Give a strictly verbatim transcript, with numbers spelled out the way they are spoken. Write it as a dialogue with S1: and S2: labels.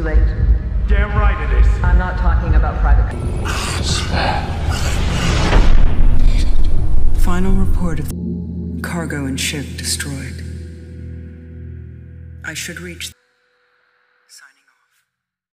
S1: too late.
S2: Damn right it is.
S1: I'm not talking about private...
S3: Final report of cargo and ship destroyed. I should reach...